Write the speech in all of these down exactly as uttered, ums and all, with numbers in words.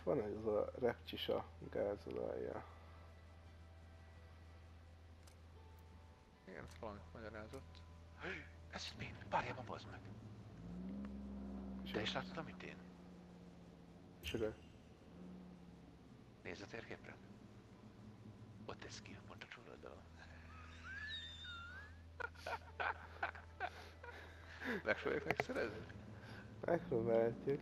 van ez a repcsisa gázolajja. Igen, valamit magyarázott. Ez mi? Várjában bazd meg! Te is láttad, amit én? Micsoda? Nézz a térképre. Ott ez ki, pont a csúloldalon. Megpróbáljuk megszerezni? Megpróbálhatjuk.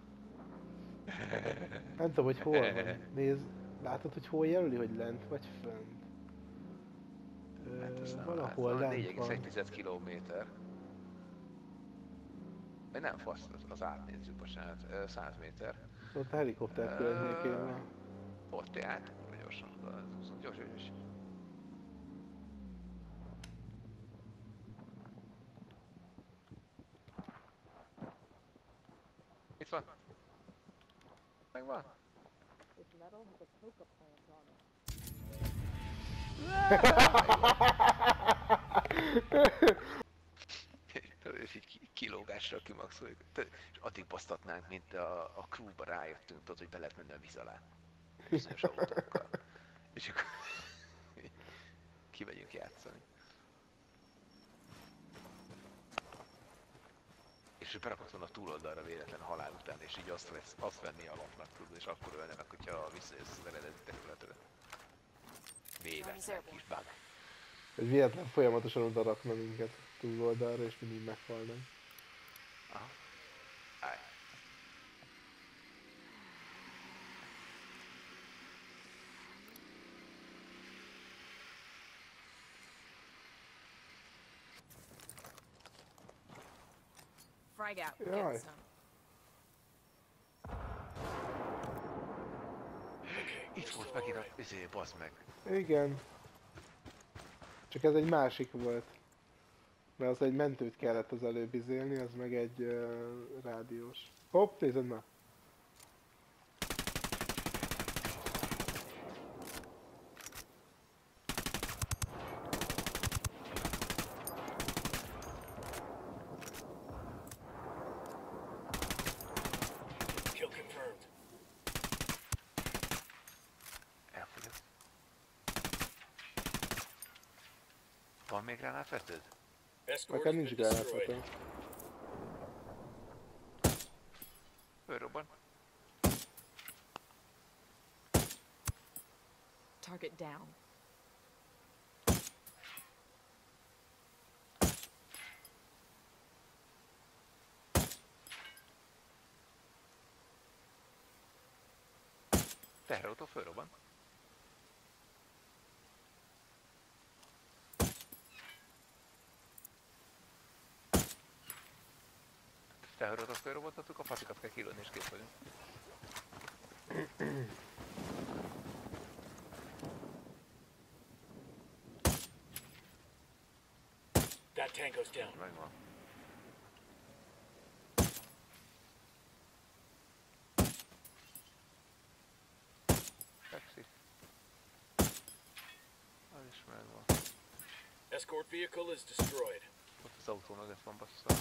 Nem tudom, hogy hol van. Nézd, látod, hogy hol jelöli, hogy lent vagy fönt? Hát Ö, valahol lent négy egész egy van. kilométer. Vagy nem, fasz, az, az átnézzük, bocsánat, száz méter. Ott a helikopter környékén van. Ott át, gyorsan oda, gyors, gyors, gyors. Itt van. Megvan. És így kilógásra kimaxoljuk. És addig basztatnánk, mint a, a crewba rájöttünk, tudod, hogy be lehet menni a víz alá. Bizonyos autókkal. És akkor kimegyünk játszani. És berakott volna a túloldalra véletlen halál után, és így azt, vesz, azt venni alapnak, tudod, és akkor ölne meg, hogyha visszajössz az eredeti területre. Véletlen kis bug. Hogy véletlen folyamatosan oda rakna minket túloldalra, és mindig meghalnánk. Aha. Állj. Frag out. Jaj. Get some. Itt volt megint a... izé, bazd meg. Igen. Csak ez egy másik volt. Mert az egy mentőt kellett az előbb izélni, az meg egy uh, rádiós. Hopp, nézd már! Kill confirmed. Elfogyott. Van még gránátvetőd? Escort Nekem has nincs been destroyed. gránátom. Fölrobban. Target down. Teherautó fölrobban. Teherautót fölrobbantottuk, a faszikat kell kilőni és kész vagyunk. That tango's down. Megvan. Taxi. Az is megvan. Escort vehicle is destroyed. Ott az autó mögött van bassza.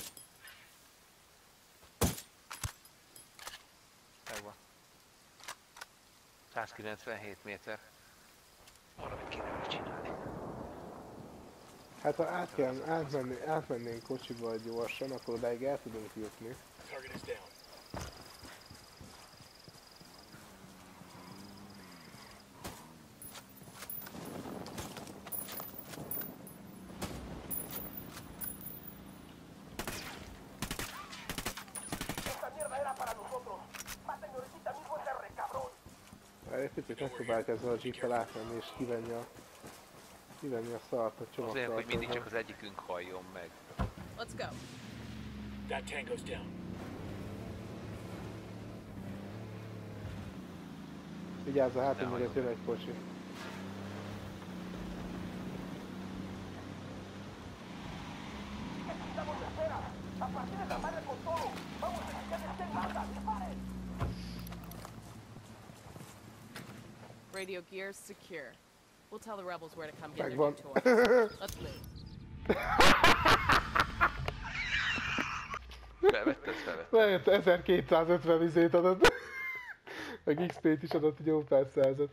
Megvan. százkilencvenhét méter. Valamit kéne megcsinálni. Hát ha át kell, átmenni, átmennénk kocsival gyorsan, akkor odáig el tudunk jutni. Target is down. Egy picit megpróbálják ezzel a jeeppel átmenni és kivenni a, kivenni a szart a Azért, hogy mindig csak csomagtartóból. az egyikünk halljon meg. Let's go. That tango's down. Vigyázz, a hátul Ne mögött jön egy kocsi. Radio gear's secure. We'll tell the rebels where to come get their Megvan. new toys. Let's move. Felvetted, felvetted. Lehet ezerkétszázötven izét adott. Meg iksz pét is adott egy jó pár százat.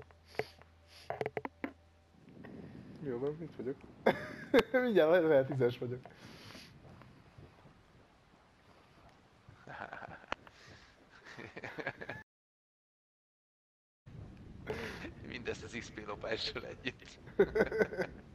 Jó van, itt vagyok. Mindjárt lehet tízes vagyok. Mindezt az iksz pé lopással együtt.